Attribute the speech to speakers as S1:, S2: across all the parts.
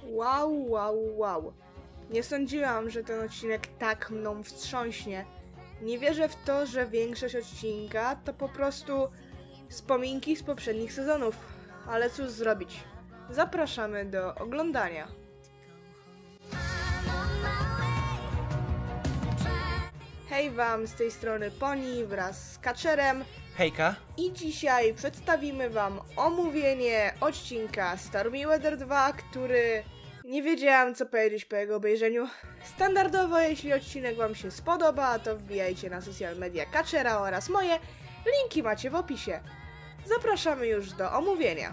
S1: Wow. Nie sądziłam, że ten odcinek tak mną wstrząśnie. Nie wierzę w to, że większość odcinka to po prostu wspominki z poprzednich sezonów. Ale cóż zrobić? Zapraszamy do oglądania. Hej wam, z tej strony Poni wraz z Kaczerem.
S2: Hejka!
S1: I dzisiaj przedstawimy wam omówienie odcinka Stormy Weather 2, który nie wiedziałam co powiedzieć po jego obejrzeniu. Standardowo, jeśli odcinek wam się spodoba, to wbijajcie na social media Kaczera oraz moje. Linki macie w opisie. Zapraszamy już do omówienia.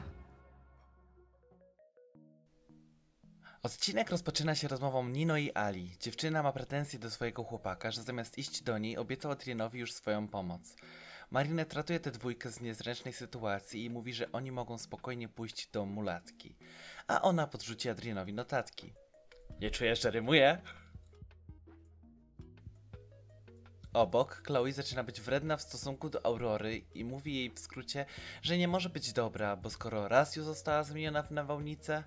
S2: Odcinek rozpoczyna się rozmową Nino i Ali. Dziewczyna ma pretensje do swojego chłopaka, że zamiast iść do niej, obiecał Adrianowi już swoją pomoc. Marinette ratuje tę dwójkę z niezręcznej sytuacji i mówi, że oni mogą spokojnie pójść do mulatki. A ona podrzuci Adrianowi notatki. Nie czujesz, że rymuje? Obok, Chloe zaczyna być wredna w stosunku do Aurory i mówi jej w skrócie, że nie może być dobra, bo skoro raz już została zmieniona w nawałnicę...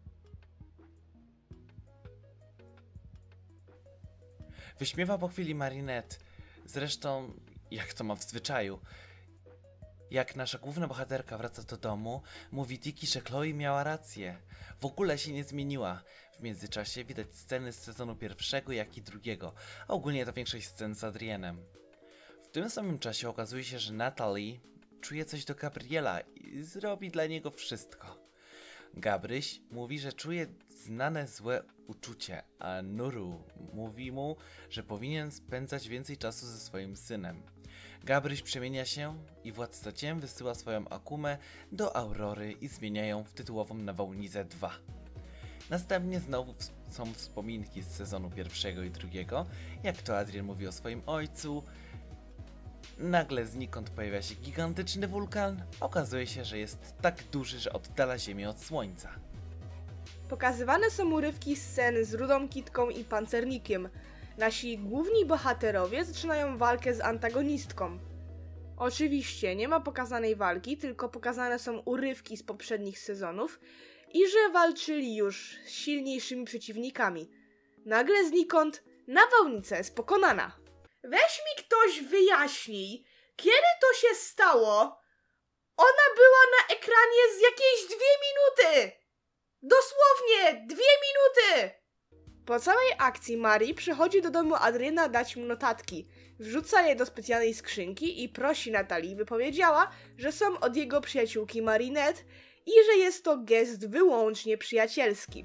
S2: Wyśmiewa po chwili Marinette. Zresztą, jak to ma w zwyczaju. Jak nasza główna bohaterka wraca do domu, mówi Tiki, że Chloe miała rację. W ogóle się nie zmieniła. W międzyczasie widać sceny z sezonu pierwszego, jak i drugiego, a ogólnie to większość scen z Adrienem. W tym samym czasie okazuje się, że Natalie czuje coś do Gabriela i zrobi dla niego wszystko. Gabryś mówi, że czuje znane złe uczucie, a Nuru mówi mu, że powinien spędzać więcej czasu ze swoim synem. Gabryś przemienia się i Władca Ciem wysyła swoją Akumę do Aurory i zmienia ją w tytułową Nawałnicę 2. Następnie znowu są wspominki z sezonu pierwszego i drugiego, jak to Adrien mówi o swoim ojcu. Nagle znikąd pojawia się gigantyczny wulkan. Okazuje się, że jest tak duży, że oddala Ziemię od Słońca.
S1: Pokazywane są urywki scen z Rudą Kitką i Pancernikiem. Nasi główni bohaterowie zaczynają walkę z antagonistką. Oczywiście nie ma pokazanej walki, tylko pokazane są urywki z poprzednich sezonów i że walczyli już z silniejszymi przeciwnikami. Nagle znikąd nawałnica jest pokonana. Weź mi ktoś wyjaśnij, kiedy to się stało? Ona była na ekranie z jakieś 2 minuty! Dosłownie 2 minuty! Po całej akcji Marii przychodzi do domu Adriana dać mu notatki. Wrzuca je do specjalnej skrzynki i prosi Natalii, by powiedziała, że są od jego przyjaciółki Marinette i że jest to gest wyłącznie przyjacielski.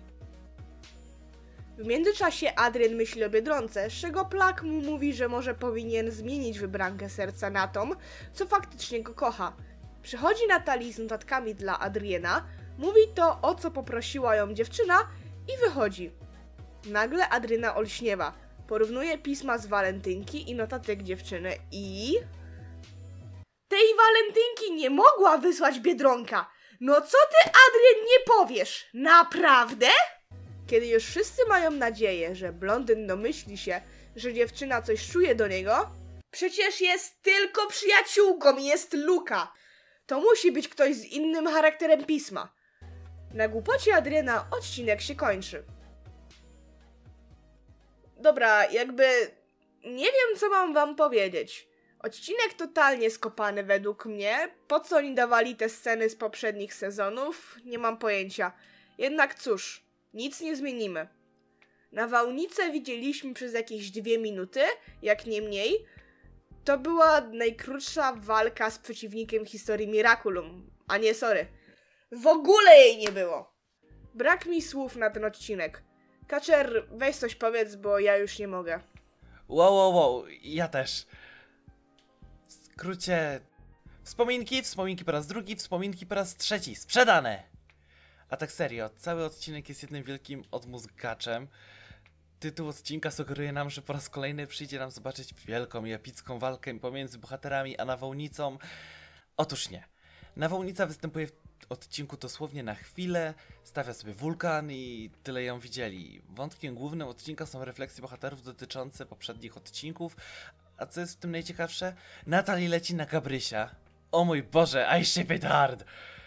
S1: W międzyczasie Adrien myśli o Biedronce, z czego Plak mu mówi, że może powinien zmienić wybrankę serca na tą, co faktycznie go kocha. Przychodzi Natalii z notatkami dla Adriena, mówi to, o co poprosiła ją dziewczyna i wychodzi. Nagle Adriena olśniewa, porównuje pisma z walentynki i notatek dziewczyny i... Tej walentynki nie mogła wysłać Biedronka! No co ty, Adrien, nie powiesz? Naprawdę? Kiedy już wszyscy mają nadzieję, że blondyn domyśli się, że dziewczyna coś czuje do niego, przecież jest tylko przyjaciółką, jest Luka. To musi być ktoś z innym charakterem pisma. Na głupocie Adriena odcinek się kończy. Dobra, nie wiem co mam wam powiedzieć. Odcinek totalnie skopany według mnie. Po co oni dawali te sceny z poprzednich sezonów? Nie mam pojęcia. Jednak cóż, nic nie zmienimy. Nawałnicę widzieliśmy przez jakieś 2 minuty, jak nie mniej. To była najkrótsza walka z przeciwnikiem historii Miraculum. A nie, sorry. W ogóle jej nie było. Brak mi słów na ten odcinek. Kaczer, weź coś powiedz, bo ja już nie mogę.
S2: Wow, ja też. W skrócie... Wspominki po raz drugi, wspominki po raz trzeci. Sprzedane! A tak serio, cały odcinek jest jednym wielkim odmózgaczem. Tytuł odcinka sugeruje nam, że po raz kolejny przyjdzie nam zobaczyć wielką i epicką walkę pomiędzy bohaterami a nawałnicą. Otóż nie. Nawałnica występuje w odcinku dosłownie na chwilę, stawia sobie wulkan i tyle ją widzieli. Wątkiem głównym odcinka są refleksje bohaterów dotyczące poprzednich odcinków, a co jest w tym najciekawsze? Natalie leci na Gabrysia. O mój Boże, I ship it hard!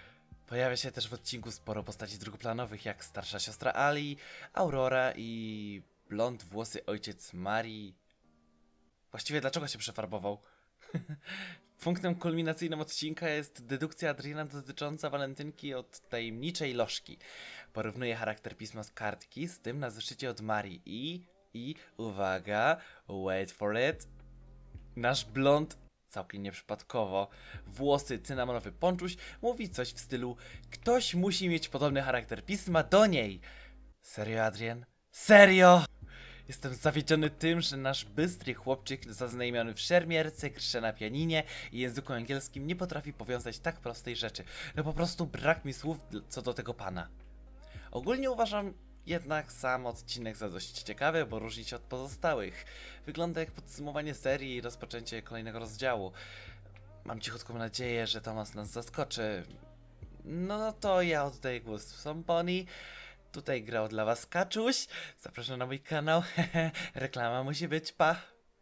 S2: Pojawia się też w odcinku sporo postaci drugoplanowych, jak starsza siostra Ali, Aurora i blond włosy ojciec Marii. Właściwie dlaczego się przefarbował? Punktem kulminacyjnym odcinka jest dedukcja Adriana dotycząca walentynki od tajemniczej lożki. Porównuje charakter pisma z kartki z tym na zeszycie od Marii i uwaga, wait for it, nasz blond, całkiem nieprzypadkowo, włosy cynamonowy ponczuś mówi coś w stylu: ktoś musi mieć podobny charakter pisma do niej. Serio, Adrian? Serio? Jestem zawiedziony tym, że nasz bystry chłopczyk zaznajomiony w szermierce, grze na pianinie i języku angielskim nie potrafi powiązać tak prostej rzeczy. No po prostu brak mi słów co do tego pana. Ogólnie uważam jednak sam odcinek za dość ciekawy, bo różni się od pozostałych. Wygląda jak podsumowanie serii i rozpoczęcie kolejnego rozdziału. Mam cichutką nadzieję, że Tomas nas zaskoczy. No to ja oddaję głos Somponi. Tutaj grał dla was Kaczuś. Zapraszam na mój kanał. Reklama musi być, pa.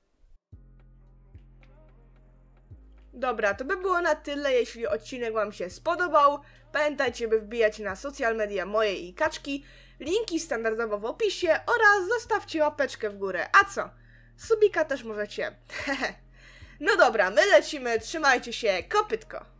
S1: Dobra, to by było na tyle, jeśli odcinek wam się spodobał. Pamiętajcie, by wbijać na social media moje i Kaczki. Linki standardowo w opisie oraz zostawcie łapeczkę w górę. A co? Subika też możecie. No dobra, my lecimy, trzymajcie się, kopytko.